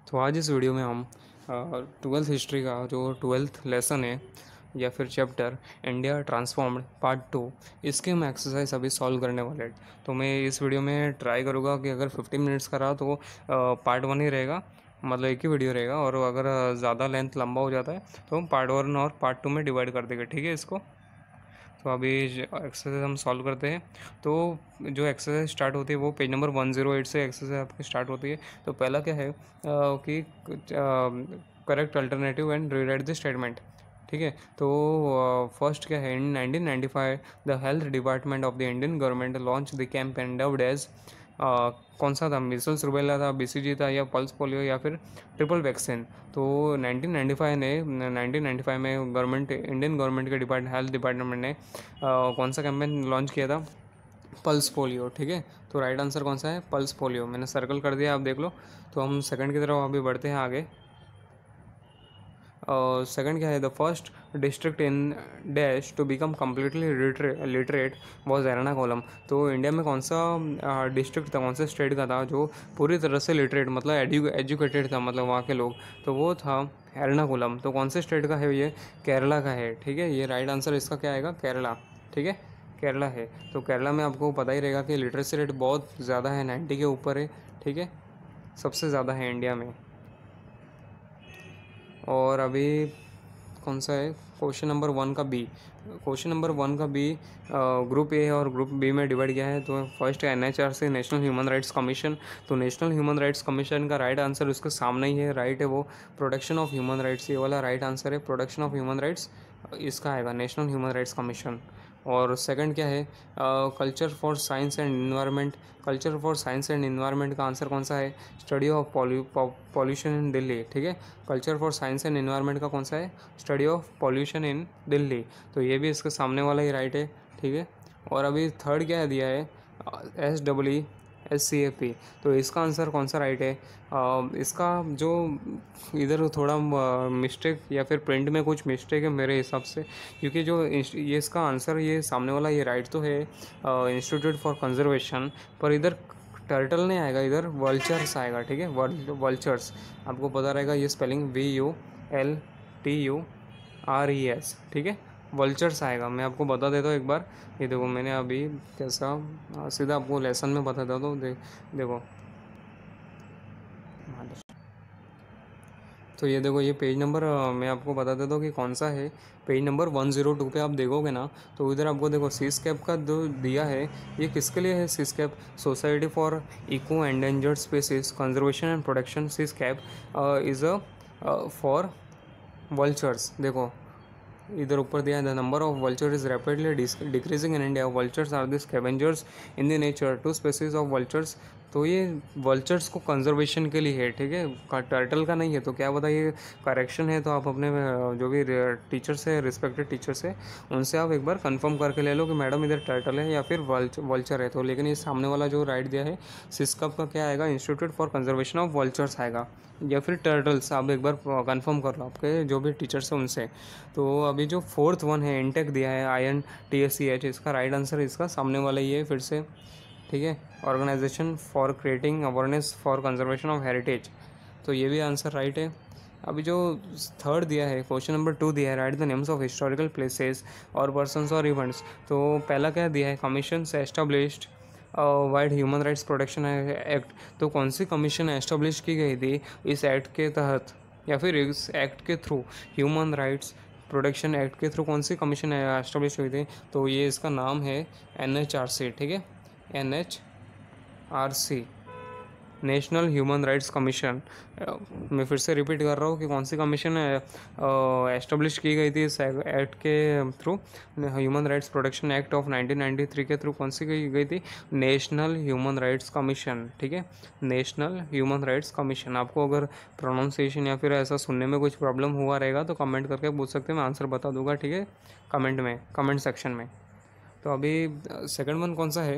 तो आज इस वीडियो में हम ट्वेल्थ हिस्ट्री का जो ट्वेल्थ लेसन है या फिर चैप्टर इंडिया ट्रांसफॉर्म्ड पार्ट 2 इसके हम एक्सरसाइज अभी सॉल्व करने वाले हैं। तो मैं इस वीडियो में ट्राई करूँगा कि अगर 15 मिनट्स का रहा तो पार्ट 1 ही रहेगा, मतलब एक ही वीडियो रहेगा। और अगर ज़्यादा लेंथ लंबा हो जाता है तो हम पार्ट 1 और पार्ट 2 में डिवाइड कर देंगे, ठीक है इसको। तो अभी एक्सरसाइज हम सॉल्व करते हैं। तो जो एक्सरसाइज स्टार्ट होती है वो पेज नंबर 108 से एक्सरसाइज आपकी स्टार्ट होती है। तो पहला क्या है कि correct alternative and rewrite the statement, ठीक है। तो फर्स्ट क्या है, in 1995 the health department of the Indian government launch the campaign dubbed as, कौन सा था, मिसल्स रुबेला था, बीसीजी था या पल्स पोलियो या फिर ट्रिपल वैक्सीन। तो 1995 में गवर्नमेंट, इंडियन गवर्नमेंट के हेल्थ डिपार्टमेंट ने कौन सा कैंपेन लॉन्च किया था, पल्स पोलियो, ठीक है। तो राइट आंसर कौन सा है, पल्स पोलियो। मैंने सर्कल कर दिया, आप देख लो। तो हम सेकंड की तरफ अभी बढ़ते हैं आगे। सेकंड क्या है, the first district in dash to become completely literate was Ernakulam. तो इंडिया में कौन सा डिस्ट्रिक्ट था, कौन से स्टेट का था जो पूरी तरह से लिटरेट मतलब एजुकेटेड था, मतलब वहाँ के लोग, तो वो था एर्नाकुलम। तो कौन से स्टेट का है ये, केरला का है, ठीक है। ये राइट आंसर इसका क्या आएगा, केरला, ठीक है, केरला है। तो केरला में आपको पता ही रहेगा कि लिटरेसी रेट बहुत ज़्यादा है, 90 के ऊपर है, ठीक है, सबसे ज़्यादा है इंडिया में। और अभी कौन सा है, क्वेश्चन नंबर 1 का बी। क्वेश्चन नंबर 1 का बी ग्रुप ए और ग्रुप बी में डिवाइड किया है। तो फर्स्ट है NHRC, national human rights commission. तो नेशनल ह्यूमन राइट्स कमीशन का राइट आंसर उसके सामने ही है, राइट है वो, प्रोटेक्शन ऑफ ह्यूमन राइट्स, ये वाला राइट आंसर है, प्रोटेक्शन ऑफ ह्यूमन राइट्स इसका आएगा, नेशनल ह्यूमन राइट्स कमीशन। और सेकंड क्या है, culture for science and environment. Culture for science and environment का आंसर कौन सा है, study of pollution in Delhi, ठीक है। Culture for science and environment का कौन सा है, study of pollution in Delhi. तो ये भी इसके सामने वाला ही राइट है, ठीक है। और अभी थर्ड क्या है दिया है, SWSCAP। तो इसका आंसर कौन सा राइट है, इसका जो इधर थोड़ा मिस्टेक या फिर प्रिंट में कुछ मिस्टेक है मेरे हिसाब से, क्योंकि जो ये इसका आंसर, ये सामने वाला ये राइट तो है, इंस्टीट्यूट फॉर कंजर्वेशन, पर इधर टर्टल नहीं आएगा, इधर वल्चर्स आएगा, ठीक है, वल्चर्स। आपको पता रहेगा ये स्पेलिंग VULTURES, ठीक है, वल्चर्स आएगा। मैं आपको बता देता हूँ एक बार, ये देखो मैंने अभी कैसा सीधा आपको लेसन में बता देता हूँ, देखो। तो ये देखो, ये पेज नंबर मैं आपको बता देता हूँ कि कौन सा है। पेज नंबर 102 पे आप देखोगे ना, तो इधर आपको देखो सीस्कैप का जो दिया है, ये किसके लिए है, SESCAP society for eco endangered species conservation and protection. SESCAP is a for vultures. देखो इधर ऊपर दिया है, the number of vulture is rapidly decreasing in India, vultures are the scavengers in the nature, two species of vultures. तो ये vultures को conservation के लिए है, ठीक है, टर्टल का नहीं है। तो क्या पता ये करेक्शन है, तो आप अपने जो भी टीचर्स है, रिस्पेक्टेड टीचर्स है, उनसे आप एक बार कंफर्म करके ले लो कि मैडम इधर टर्टल है या फिर वल्चर है। तो लेकिन ये सामने वाला जो राइट दिया है सिस्कप का क्या आएगा, institute for conservation of vultures आएगा, या फिर टर्टल्स। आप एक बार कंफर्म कर लो आपके जो भी टीचर्स हैं उनसे। तो अभी जो फोर्थ वन है, इंटेक दिया है INTSCH, इसका राइट आंसर इसका सामने वाला ही है फिर से, ठीक है, organization for creating awareness for conservation of heritage. तो ये भी आंसर राइट है। अभी जो थर्ड दिया है, क्वेश्चन नंबर 2 दिया है, write the names of historical places और पर्सन्स और इवेंट्स। तो पहला क्या दिया है, commission established wide human rights protection act. तो कौन सी कमीशन एस्टेब्लिश की गई थी इस एक्ट के तहत, या फिर इस एक्ट के through, human rights protection act के थ्रू कौन सी कमीशन एस्टेब्लिश हुई थी। तो ये इसका नाम है NHRC, ठीक है, NHRC, national human rights commission. मैं फिर से रिपीट कर रहा हूँ कि कौन सी कमीशन एस्टेब्लिश की गई थी इस एक्ट के through, human rights protection act of 1993 के थ्रू कौन सी गई थी, नेशनल ह्यूमन राइट्स कमीशन, ठीक है, नेशनल ह्यूमन राइट्स कमीशन। आपको अगर प्रोनाउंसिएशन या फिर ऐसा सुनने में कुछ प्रॉब्लम हुआ रहेगा तो कमेंट करके पूछ सकते हैं, मैं आंसर बता दूंगा, ठीक है, कमेंट में, कमेंट सेक्शन में। तो अभी सेकंड वन कौन सा है,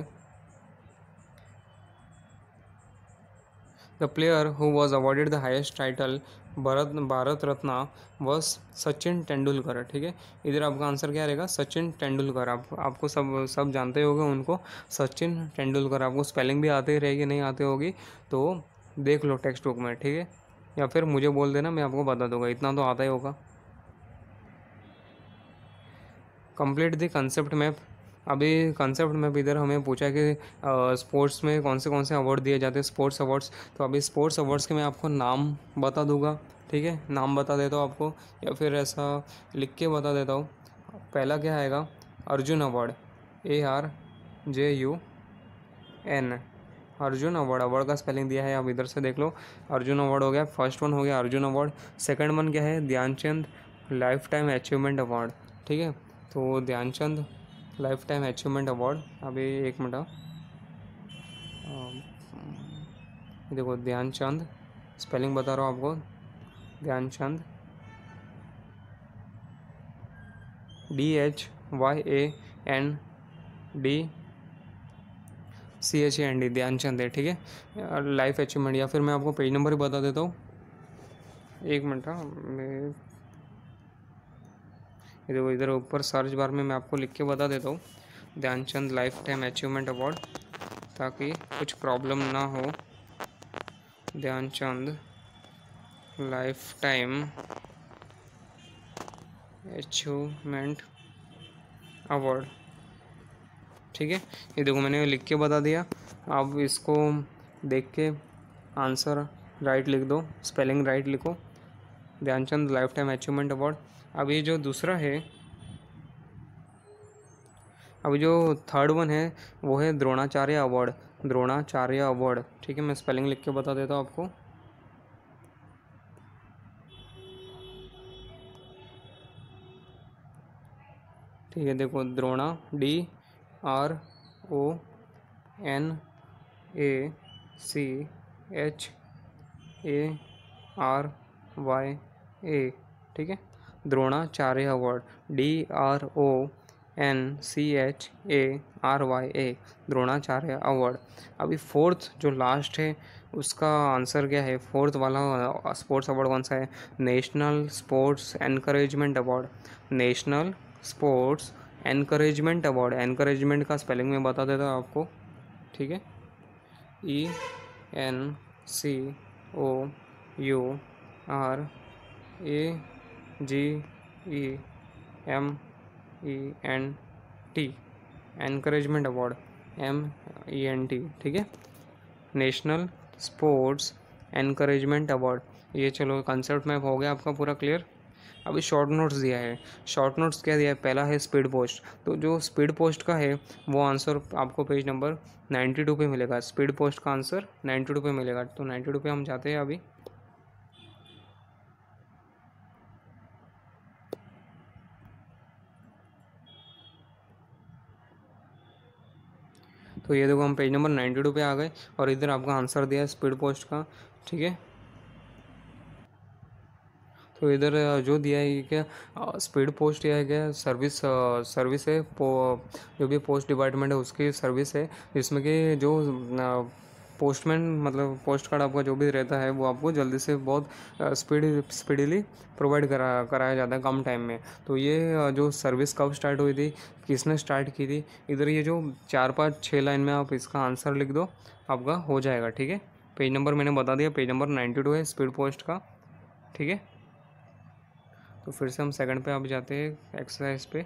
the player who was awarded the highest title Bharat Ratna was Sachin Tendulkar, ठीक है। इधर आपका आंसर क्या रहेगा, सचिन तेंदुलकर। आपको सब जानते होंगे उनको, सचिन तेंदुलकर। आपको स्पेलिंग भी आती रहेगी, नहीं आती होगी तो देख लो टेक्स्ट बुक में, ठीक है। या फिर मुझे बोल देना, मैं आपको बता दूंगा, इतना तो आता ही होगा। Complete the concept map. अभी कंसेप्ट मैप इधर हमें पूछा कि स्पोर्ट्स में कौन से अवार्ड दिए जाते हैं, स्पोर्ट्स अवार्ड्स। तो अभी स्पोर्ट्स अवार्ड्स के मैं आपको नाम बता दूंगा, ठीक है, नाम बता देता हूँ आपको, या फिर ऐसा लिख के बता देता हूँ। पहला क्या आएगा, Arjun award, ARJUN, Arjun award. Award का स्पेलिंग दिया है, आप इधर से देख लो। अर्जुन अवार्ड हो गया, फर्स्ट वन हो गया अर्जुन अवार्ड। सेकंड वन क्या है, Dhyanchand life time achievement award, ठीक है। तो Dhyanchand life time achievement award, अभी एक मिनट, देखो ध्यानचंद, स्पेलिंग बता रहा हूँ आपको, ध्यानचंद DHYANDCHAND, ध्यानचंद है, ठीक है, लाइफ अचीवमेंट। या फिर मैं आपको पेज नंबर ही बता देता हूँ, एक मिनट। मैं देखो इधर ऊपर सर्च बार में मैं आपको लिख के बता देता हूँ, Dhyanchand life time achievement award, ताकि कुछ प्रॉब्लम ना हो। Dhyanchand life time achievement award, ठीक है। ये देखो मैंने लिख के बता दिया, आप इसको देख के आंसर राइट लिख दो, स्पेलिंग राइट लिखो, Dhyanchand life time achievement award. अभी जो दूसरा है, अभी जो थर्ड वन है वो है द्रोणाचार्य अवार्ड, द्रोणाचार्य अवार्ड, ठीक है। मैं स्पेलिंग लिख के बता देता हूँ आपको, ठीक है। देखो द्रोणा, DRONACHARYA, ठीक है। Dronacharya award, DRONCHARYA, Dronacharya award. अभी फोर्थ जो लास्ट है उसका आंसर क्या है, फोर्थ वाला स्पोर्ट्स अवार्ड कौन सा है, national sports encouragement award, national sports encouragement award. Encouragement का स्पेलिंग मैं बता देता हूँ आपको, ठीक है, ENCOURAGEMENT, एनकरेजमेंट अवार्ड, MENT, ठीक है, नेशनल स्पोर्ट्स एनकरेजमेंट अवार्ड। ये चलो कंसेप्ट मैप हो गया आपका पूरा क्लियर। अभी शॉर्ट नोट्स दिया है, शॉर्ट नोट्स क्या दिया है, पहला है स्पीड पोस्ट। तो जो स्पीड पोस्ट का है वो आंसर आपको पेज नंबर 92 पे मिलेगा, स्पीड पोस्ट का आंसर 92 पे मिलेगा। तो 92 पे हम जाते हैं अभी। तो ये देखो हम पेज नंबर 92 पे आ गए, और इधर आपका आंसर दिया है स्पीड पोस्ट का, ठीक है। तो इधर जो दिया है ये क्या, स्पीड पोस्ट या है क्या, सर्विस है, जो भी पोस्ट डिपार्टमेंट है उसकी सर्विस है, जिसमें कि जो पोस्टमैन मतलब पोस्ट कार्ड आपका जो भी रहता है वो आपको जल्दी से बहुत स्पीडीली प्रोवाइड कराया जाता है कम टाइम में। तो ये जो सर्विस कब स्टार्ट हुई थी, किसने स्टार्ट की थी, इधर ये जो 4-5-6 लाइन में आप इसका आंसर लिख दो, आपका हो जाएगा, ठीक है। पेज नंबर मैंने बता दिया, पेज नंबर 92 है स्पीड पोस्ट का, ठीक है। तो फिर से हम सेकंड पे अब जाते हैं एक्सरसाइज पे।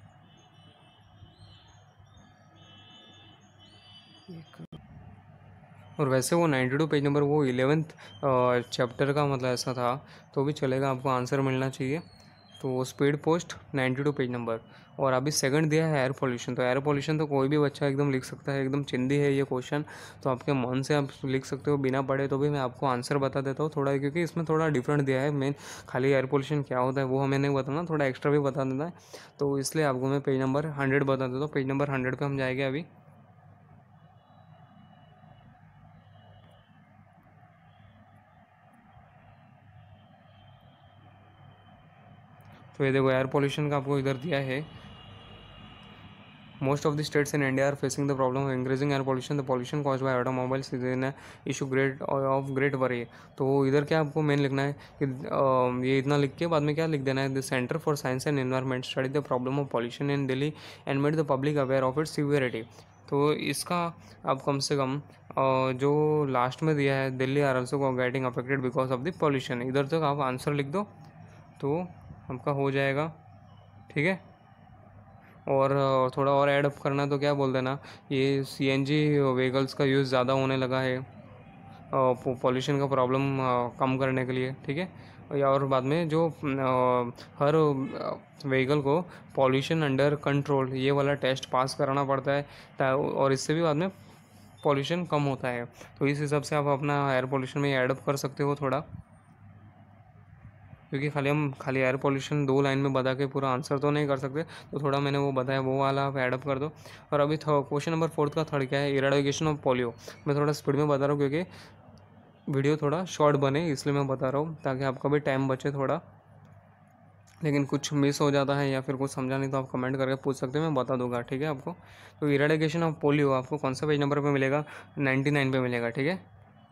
और वैसे वो 92 पेज नंबर वो 11th चैप्टर का मतलब ऐसा था, तो भी चलेगा, आपको आंसर मिलना चाहिए। तो स्पीड पोस्ट 92 पेज नंबर। और अभी सेकंड दिया है एयर पोल्यूशन। तो एयर पोल्यूशन तो कोई भी बच्चा एकदम लिख सकता है, एकदम चिंदी है ये क्वेश्चन, तो आपके मन से आप लिख सकते हो बिना पढ़े। तो भी मैं आपको आंसर बता देता हूँ थोड़ा, क्योंकि इसमें थोड़ा डिफरेंट दिया है। मेन खाली एयर पोल्यूशन क्या होता है वो हमें नहीं बताना, थोड़ा एक्स्ट्रा भी बता देना है, तो इसलिए आपको मैं पेज नंबर 100 बता देता हूँ। पेज नंबर 100 पर हम जाएंगे अभी। तो ये देखो एयर पोल्यूशन का आपको इधर दिया है, most of the states in India are facing the problem of increasing air pollution, the pollution caused by automobiles is an issue great worry. तो इधर क्या आपको मेन लिखना है कि ये इतना लिख के बाद में क्या लिख देना है, the centre for science and environment study the problem of pollution in Delhi and made the public aware of its severity. तो इसका आप कम से कम जो लास्ट में दिया है, Delhi are also getting affected because of the pollution, इधर तक आप आंसर लिख दो तो आपका हो जाएगा। ठीक है, और थोड़ा और ऐड अप करना तो क्या बोल देना, ये सीएनजी व्हीकल्स का यूज़ ज़्यादा होने लगा है पॉल्यूशन का प्रॉब्लम कम करने के लिए। ठीक है, या और बाद में जो हर व्हीकल को पॉल्यूशन अंडर कंट्रोल ये वाला टेस्ट पास कराना पड़ता है, और इससे भी बाद में पॉल्यूशन कम होता है। तो इस हिसाब से आप अपना एयर पॉल्यूशन में ऐड अप कर सकते हो थोड़ा, क्योंकि खाली एयर पॉल्यूशन 2 लाइन में बता के पूरा आंसर तो नहीं कर सकते, तो थोड़ा मैंने वो बताया वो वाला आप ऐड अप कर दो। और अभी क्वेश्चन नंबर 4 का थर्ड क्या है, इरेडिकेशन ऑफ पोलियो। मैं थोड़ा स्पीड में बता रहा हूँ क्योंकि वीडियो थोड़ा शॉर्ट बने, इसलिए मैं बता रहा हूँ ताकि आपका भी टाइम बचे थोड़ा। लेकिन कुछ मिस हो जाता है या फिर कुछ समझा नहीं तो आप कमेंट करके पूछ सकते हो, मैं बता दूंगा। ठीक है आपको, तो इरेडिकेशन ऑफ पोलियो आपको कौन सा पेज नंबर पे मिलेगा, 99 पे मिलेगा। ठीक है,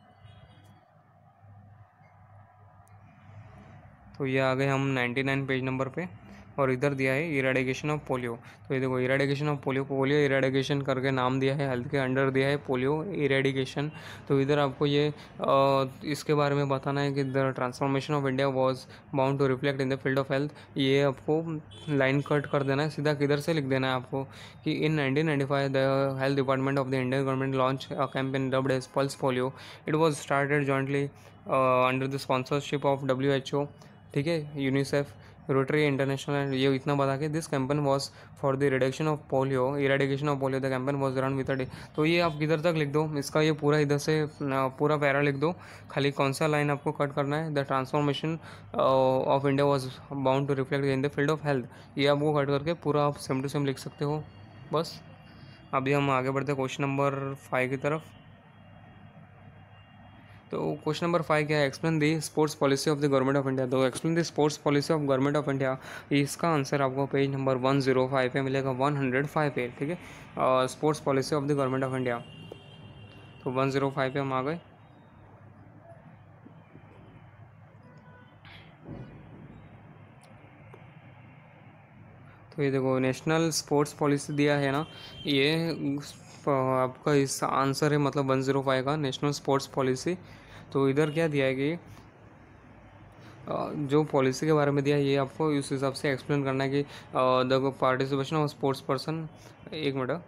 तो ये आ गए हम 99 पेज नंबर पे, और इधर दिया है इरेडिकेशन ऑफ पोलियो। तो ये देखो eradication of polio, polio eradication करके नाम दिया है, हेल्थ के अंडर दिया है पोलियो इरेडिकेशन। तो इधर आपको ये इसके बारे में बताना है कि the transformation of India was bound to reflect in the field of health. ये आपको लाइन कट कर देना है, सीधा किधर से लिख देना है आपको कि in 1995 the health department of the Indian government launch a campaign dubbed as pulse polio. It was started jointly under the sponsorship of WHO। ठीक है, यूनिसेफ, रोटरी इंटरनेशनल, ये इतना बता के this campaign was for the reduction of polio, eradication of polio, the campaign was run with a day. तो ये आप किधर तक लिख दो, इसका ये पूरा इधर से पूरा पैरा लिख दो, खाली कौन सा लाइन आपको कट करना है, the transformation of India was bound to reflect in the field of health, ये आपको कट करके पूरा आप सेम टू सेम लिख सकते हो बस। अभी हम आगे बढ़ते हैं क्वेश्चन नंबर 5 की तरफ। तो क्वेश्चन नंबर 5 क्या है, explain the sports policy of the government of India. तो explain the sports policy of government of India, इसका आंसर आपको पेज नंबर 105 पे मिलेगा, 105 पे। ठीक है, sports policy of the government of India, तो 105 पे हम आ गए। तो ये देखो नेशनल स्पोर्ट्स पॉलिसी दिया है ना, ये आपका इस आंसर है, मतलब 105 का नेशनल स्पोर्ट्स पॉलिसी। तो इधर क्या दिया है कि जो पॉलिसी के बारे में दिया है ये आपको इस हिसाब से एक्सप्लेन करना है कि the participation of sports person, एक मिनट।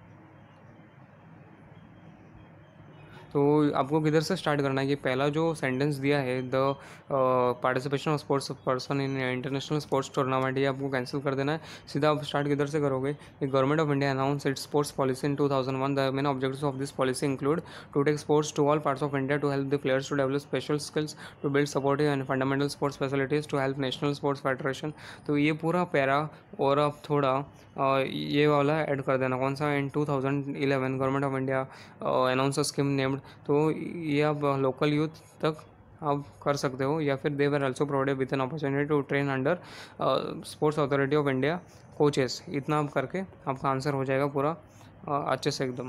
तो आपको किधर से स्टार्ट करना है कि पहला जो सेंटेंस दिया है, the participation of sports person in international sports tournament, ये आपको कैंसिल कर देना है। सीधा आप स्टार्ट किधर से करोगे, government of India announce its sports policy in 2001। The main objectives of this policy include to take sports to all parts of India, to help the players to develop special skills, to build supportive and fundamental sports facilities, to help national sports federation. तो ये पूरा para और आप थोड़ा ये वाला add कर देना, कौन सा, in 2011 government of India announce a scheme named. तो ये आप लोकल यूथ तक आप कर सकते हो, या फिर they were also provided with an opportunity to train under sports authority of India coaches. इतना आप करके आपका आंसर हो जाएगा पूरा अच्छे से एकदम।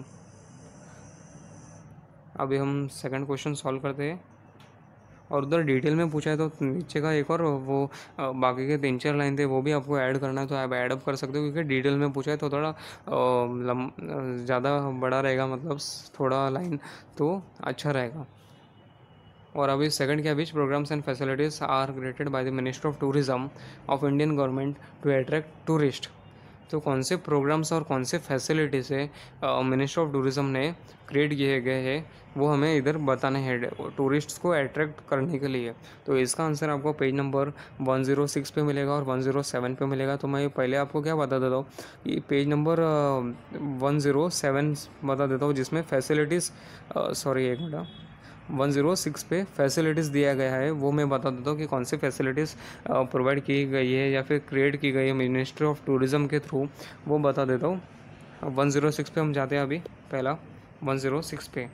अभी हम सेकंड क्वेश्चन सॉल्व करते हैं, और उधर डिटेल में पूछा है तो नीचे का एक और वो बाकी के 3-4 लाइन थे वो भी आपको ऐड करना है, तो आप ऐड अप कर सकते हो, क्योंकि डिटेल में पूछा है तो थोड़ा ज़्यादा बड़ा रहेगा, मतलब थोड़ा लाइन तो अच्छा रहेगा। और अभी सेकंड क्या, which programs and facilities are created by the minister of tourism of Indian government to attract tourist. तो कौन से प्रोग्राम्स और कौन से फैसिलिटीज़ है मिनिस्टर ऑफ टूरिज्म ने क्रिएट किए गए हैं, वो हमें इधर बताने हैं टूरिस्ट्स को अट्रैक्ट करने के लिए। तो इसका आंसर आपको पेज नंबर 106 पे मिलेगा और 107 पे मिलेगा। तो मैं पहले आपको क्या बता देता हूँ कि पेज नंबर 107 बता देता हूँ, जिसमें फैसिलिटीज़, सॉरी एक मिनट, 106 पे फैसिलिटीज़ दिया गया है, वो मैं बता देता हूँ कि कौन सी फैसिलिटीज़ प्रोवाइड की गई है या फिर क्रिएट की गई है मिनिस्ट्री ऑफ टूरिज़्म के थ्रू, वो बता देता हूँ। 106 पे हम जाते हैं अभी, पहला 106 पे।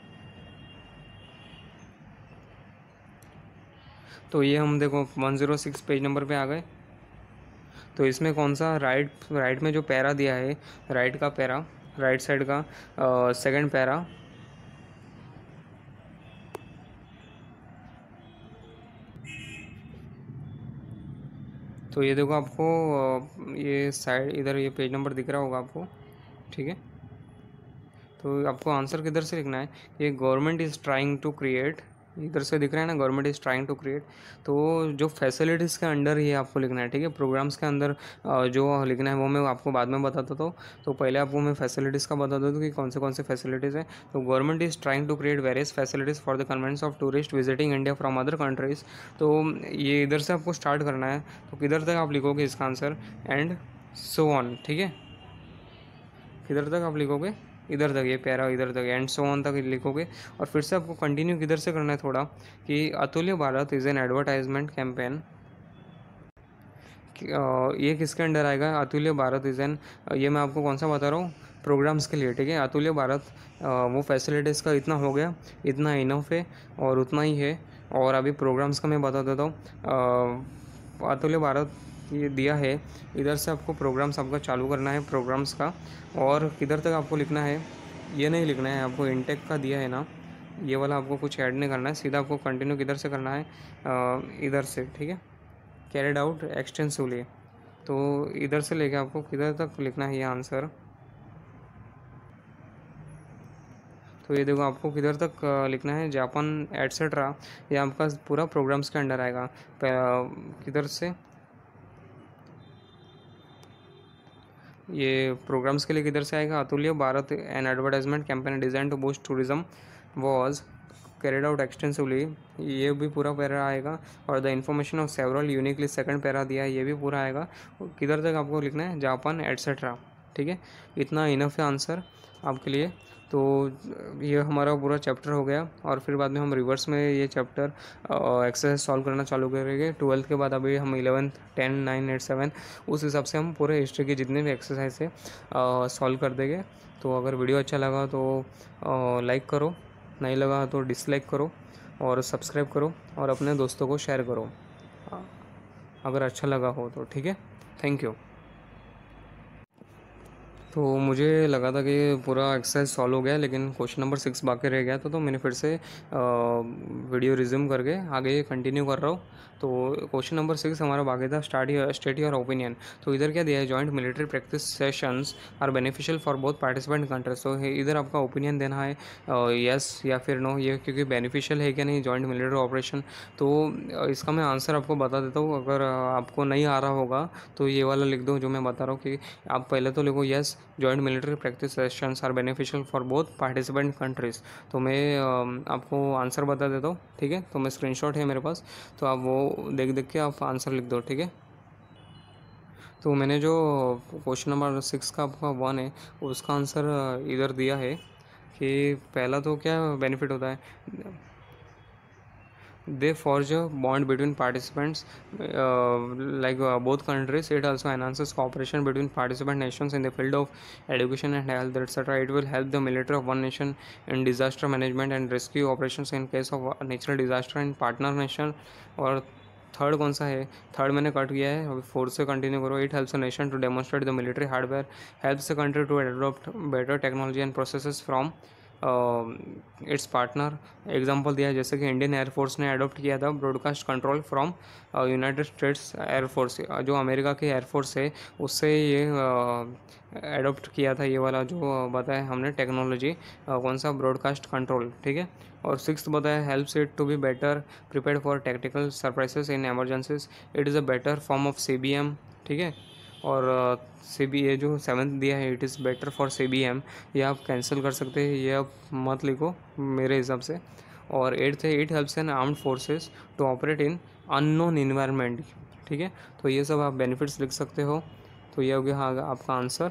तो ये हम देखो 106 पेज नंबर पे आ गए। तो इसमें कौन सा, राइट में जो पैरा दिया है, राइट का पैरा, राइट साइड का सेकंड पैरा, तो ये देखो आपको ये साइड इधर ये पेज नंबर दिख रहा होगा आपको। ठीक है, तो आपको आंसर किधर से लिखना है, ये government is trying to create, इधर से दिख रहा है ना, government is trying to create. तो जो फैसिलिटीज़ के अंडर ही आपको लिखना है, ठीक है। प्रोग्राम्स के अंदर जो लिखना है वो मैं आपको बाद में बता देता हूँ। तो पहले आपको मैं फैसिलिटीज़ का बता देता हूँ कि कौन से फैसिलिटीज़ हैं। तो government is trying to create various facilities for the convenience of tourist visiting India from other countries. तो ये इधर से आपको स्टार्ट करना है, तो किधर तक आप लिखोगे इसका आंसर, एंड सो ऑन, ठीक है। किधर तक आप लिखोगे, इधर तक, ये पैरा इधर तक, एंड सो ऑन तक लिखोगे। और फिर से आपको कंटिन्यू किधर से करना है थोड़ा, कि Atulya Bharat is an advertisement campaign. ये किसके अंडर आएगा, अतुल्य भारत इज़ एन, ये मैं आपको कौन सा बता रहा हूँ, प्रोग्राम्स के लिए, ठीक है। अतुल्य भारत वो फैसिलिटीज़ का इतना हो गया, इतना इनफ है और उतना ही है। और अभी प्रोग्राम्स का मैं बता देता हूँ। अतुल्य भारत ये दिया है, इधर से आपको प्रोग्राम्स आपका चालू करना है, प्रोग्राम्स का। और किधर तक आपको लिखना है, ये नहीं लिखना है आपको, इंटेक का दिया है ना, ये वाला आपको कुछ ऐड नहीं करना है, सीधा आपको कंटिन्यू किधर से करना है, इधर से, ठीक है। कैरिड आउट एक्सटेंसिवली, तो इधर से लेके आपको किधर तक लिखना है ये आंसर। तो ये देखो आपको किधर तक लिखना है, जापान एट्सेट्रा, ये आपका पूरा प्रोग्राम्स के अंडर आएगा। किधर से, ये प्रोग्राम्स के लिए किधर से आएगा, Atulya Bharat an advertisement campaign designed to boost tourism was carried out extensively, ये भी पूरा पैरा आएगा। और the information of several uniquely second para दिया है, ये भी पूरा आएगा। किधर तक आपको लिखना है, जापान एट्सेट्रा, ठीक है। इतना इनफ है आंसर आपके लिए। तो ये हमारा पूरा चैप्टर हो गया, और फिर बाद में हम रिवर्स में ये चैप्टर एक्सरसाइज सॉल्व करना चालू करेंगे 12th के बाद। अभी हम 11th 10 9 8 7 उस हिसाब से हम पूरे हिस्ट्री के जितने भी एक्सरसाइज है सॉल्व कर देंगे। तो अगर वीडियो अच्छा लगा तो लाइक करो, नहीं लगा तो डिसलाइक करो, और सब्सक्राइब करो, और अपने दोस्तों को शेयर करो अगर अच्छा लगा हो तो, ठीक है। Thank you. तो मुझे लगा था कि पूरा एक्सरसाइज सॉल्व हो गया, लेकिन क्वेश्चन नंबर 6 बाकी रह गया था, तो मैंने फिर से वीडियो रिज्यूम करके आगे कंटिन्यू कर रहा हूँ। तो क्वेश्चन नंबर 6 हमारा बाकी था, स्टेट योर ओपिनियन। तो इधर क्या दिया है, joint military practice sessions are beneficial for both participant countries. तो इधर आपका ओपिनियन देना है, यस या फिर नो, ये क्योंकि बेनिफिशियल है क्या नहीं जॉइंट मिलिट्री ऑपरेशन। तो इसका मैं आंसर आपको बता देता हूँ। अगर आपको नहीं आ रहा होगा तो ये वाला लिख दो जो मैं बता रहा हूँ, कि आप पहले तो लिखो yes, joint military practice sessions are beneficial for both participant countries. तो मैं आपको आंसर बता देता हूँ, ठीक है। तो मैं स्क्रीनशॉट है मेरे पास, तो आप वो देख देख के आप आंसर लिख दो, ठीक है। तो मैंने जो क्वेश्चन नंबर 6 का आपका 1 है उसका आंसर इधर दिया है, कि पहला तो क्या बेनिफिट होता है, they forge a bond between participants, both countries. It also enhances cooperation between participant nations in the field of education and health, etc. It will help the military of one nation in disaster management and rescue operations in case of a natural disaster in partner nation. और third कौन सा है, third मैंने cut किया है, अभी fourth से continue करो। It helps a nation to demonstrate the military hardware, helps the country to adopt better technology and processes from its partner. Example दिया है, जैसे कि इंडियन एयरफोर्स ने अडोप्ट किया था broadcast control from United States air force, जो America की air force है उससे ये अडोप्ट किया था, ये वाला जो बताया हमने टेक्नोलॉजी, कौन सा, ब्रॉडकास्ट कंट्रोल, ठीक है। और सिक्स्थ बताया, helps it to be better prepared for technical surprises in emergencies, it is a better form of CBM, ठीक है। और ये जो 7th दिया है, it is better for CBM, ये आप कैंसिल कर सकते हैं, ये आप मत लिखो मेरे हिसाब से। और 8th है, it helps an armed forces to operate in unknown environment, ठीक है। तो ये सब आप बेनिफिट्स लिख सकते हो। तो ये हो गया हाँ आपका आंसर।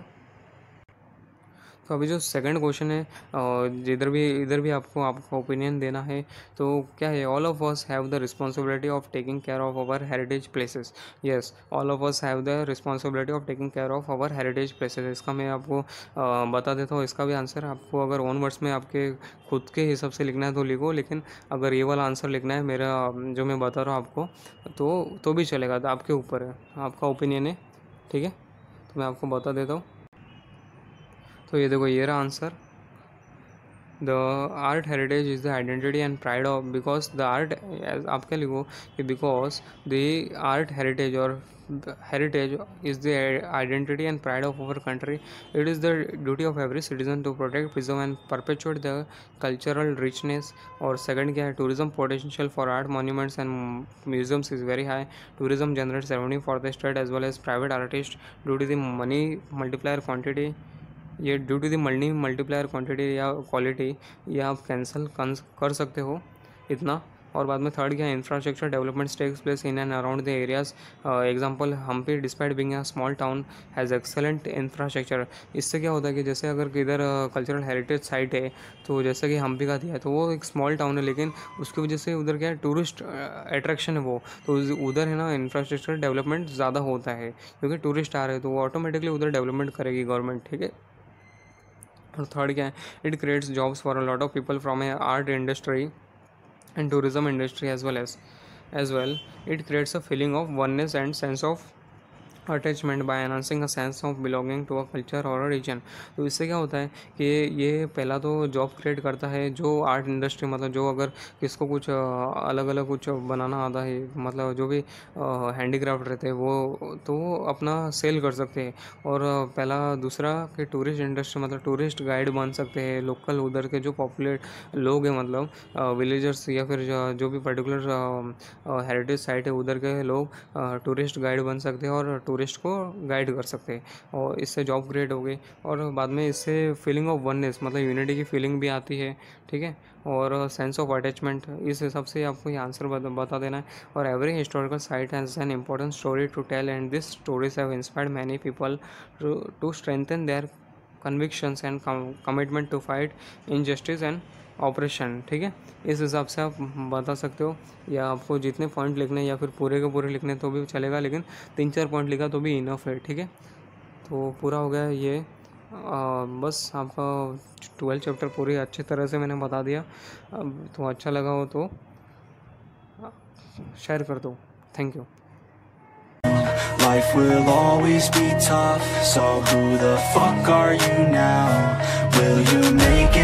तो अभी जो सेकंड क्वेश्चन है, इधर भी आपको आपका ओपिनियन देना है। तो क्या है, all of us have the responsibility of taking care of our heritage places. Yes, all of us have the responsibility of taking care of our heritage places. इसका मैं आपको बता देता हूँ, इसका भी आंसर आपको अगर ओन वर्ड्स में आपके खुद के हिसाब से लिखना है तो लिखो, लेकिन अगर ये वाला आंसर लिखना है मेरा जो मैं बता रहा हूँ आपको, तो भी चलेगा, तो आपके ऊपर है, आपका ओपिनियन है, ठीक है। तो मैं आपको बता देता हूँ। तो ये देखो, ये रहा answer, the art heritage is the identity and pride of, because the art, आप क्या लिखो कि बिकॉज द आर्ट हेरिटेज और heritage is the identity and pride of our country. It is the duty of every citizen to protect, preserve and perpetuate the cultural richness. और second क्या है, tourism potential for art monuments and museums is very high. Tourism generates revenue for the state as well as private artists due to the money multiplier quantity. ये due to the multiplier quantity या quality, ये आप cancel कर सकते हो इतना। और बाद में थर्ड क्या है, infrastructure development takes place in and around the areas. Example Hampi despite being a small town has excellent infrastructure. इससे क्या होता है कि जैसे अगर किधर कल्चरल हेरिटेज साइट है, तो जैसे कि हम्पी का दिया है, तो वो एक स्मॉल टाउन है, लेकिन उसकी वजह से उधर क्या है, टूरिस्ट अट्रैक्शन है वो, तो उधर है ना इंफ्रास्ट्रक्चर डेवलपमेंट ज़्यादा होता है, क्योंकि टूरिस्ट आ रहे हैं तो वो ऑटोमेटिकली उधर डेवलपमेंट करेगी गवर्नमेंट, ठीक है। और थर्ड क्या है, it creates jobs for a lot of people from a art industry and tourism industry as well. It creates a feeling of oneness and sense of attachment by enhancing a sense of belonging to a culture और a reason. तो इससे क्या होता है कि ये पहला तो जॉब क्रिएट करता है जो आर्ट इंडस्ट्री, मतलब जो अगर किसको कुछ अलग अलग कुछ बनाना आता है, मतलब जो भी हैंडीक्राफ्ट रहते हैं वो, तो वो अपना सेल कर सकते हैं। और पहला दूसरा कि टूरिस्ट इंडस्ट्री, मतलब टूरिस्ट गाइड बन सकते हैं, लोकल उधर के जो पॉपुलेट लोग हैं, मतलब विलेजर्स या फिर जो भी पर्टिकुलर हेरिटेज साइट है उधर के लोग टूरिस्ट गाइड बन सकते हैं और टूरिस्ट को गाइड कर सकते हैं, और इससे जॉब क्रिएट हो गई। और बाद में इससे फीलिंग ऑफ वननेस, मतलब यूनिटी की फीलिंग भी आती है, ठीक है। और सेंस ऑफ अटैचमेंट, इस हिसाब से आपको ये आंसर बता देना है। और every historical site has an important story to tell and this stories have inspired many people to strengthen their convictions and commitment to fight injustice and operation, ठीक है। इस हिसाब से आप बता सकते हो, या आपको जितने पॉइंट लिखने या फिर पूरे के पूरे लिखने तो भी चलेगा, लेकिन 3-4 पॉइंट लिखा तो भी इनफ है, ठीक है। तो पूरा हो गया ये। बस आपका 12 चैप्टर पूरी अच्छी तरह से मैंने बता दिया। अब तो अच्छा लगा हो तो शेयर कर दो। Thank you. Life will always be tough, so who the fuck are you now? Will you make it?